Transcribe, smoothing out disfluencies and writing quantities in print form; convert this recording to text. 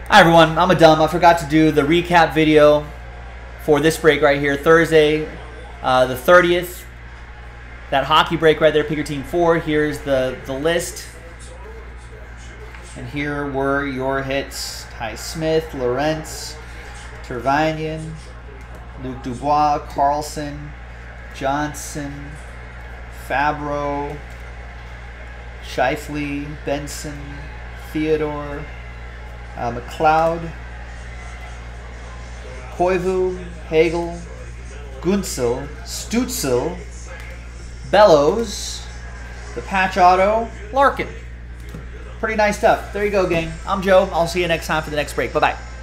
Hi everyone, I'm a dumb. I forgot to do the recap video for this break right here, Thursday, the 30th. That hockey break right there, pick your team 4. Here's the list. And here were your hits. Ty Smith, Lorentz, Tervanian, Luc Dubois, Carlson, Johnson, Fabro, Scheifele, Benson, Theodore, McLeod, Koivu, Hagel, Gunsel, Stutzel, Bellows, the patch auto, Larkin. Pretty nice stuff. There you go, gang. I'm Joe. I'll see you next time for the next break. Bye-bye.